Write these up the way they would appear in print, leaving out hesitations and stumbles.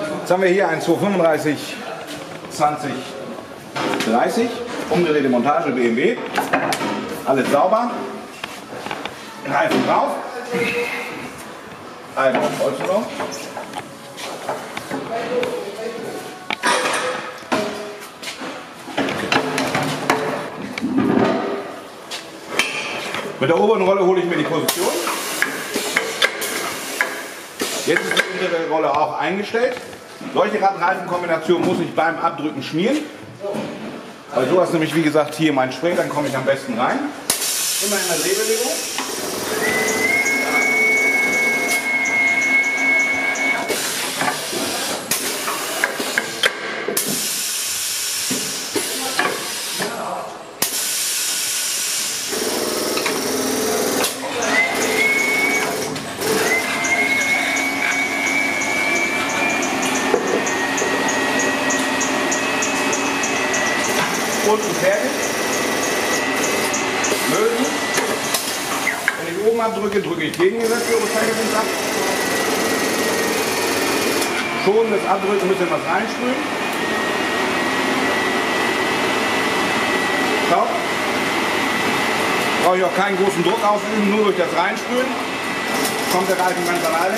Jetzt haben wir hier ein 235 20 30, umgedrehte Montage BMW, alles sauber, Reifen drauf, Reifen auf Holzbeton. Mit der oberen Rolle hole ich mir die Position. Jetzt ist die untere Rolle auch eingestellt. Solche Radreifenkombinationen muss ich beim Abdrücken schmieren. Weil so ist nämlich, wie gesagt, hier mein Spray, dann komme ich am besten rein. Immer in der Drehbewegung. Unten fertig. Lösen. Wenn ich oben abdrücke, drücke ich gegengesetzt über Zeigepunkt ab. Schonendes Abdrücken, ein bisschen was reinsprühen. Schau. Brauche ich auch keinen großen Druck ausüben, nur durch das Reinsprühen kommt der Reifen ganz alleine.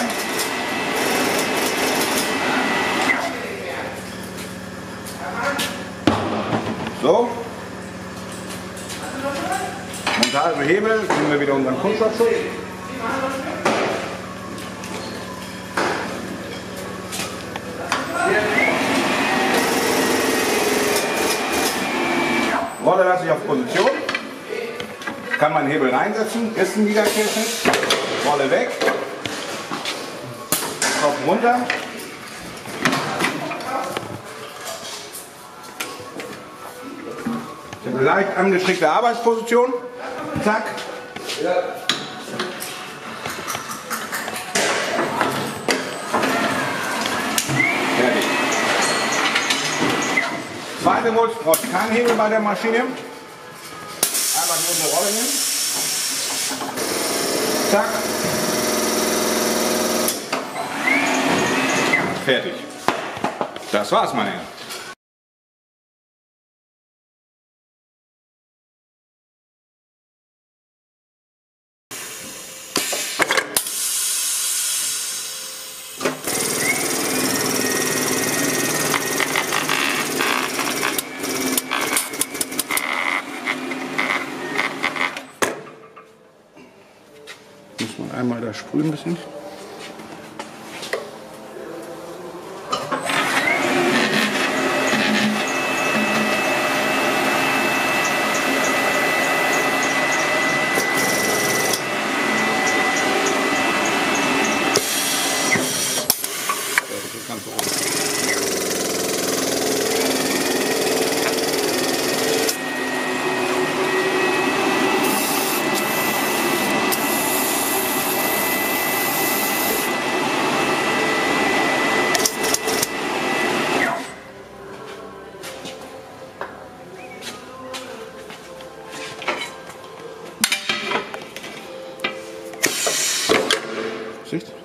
So. Montage Hebel, nehmen wir wieder unseren Kunststoffschutz. Rolle lasse ich auf Position. Kann meinen Hebel reinsetzen, ist ein Wiederkehrschnitt. Rolle weg. Kopf runter. Leicht angestrickte Arbeitsposition. Zack. Fertig. Zweite Wurz braucht keinen Hebel bei der Maschine. Einfach nur eine Rolle nehmen. Zack. Fertig. Das war's, meine Herren. Muss man einmal da sprühen ein bisschen. Das Ganze oben. Sicht?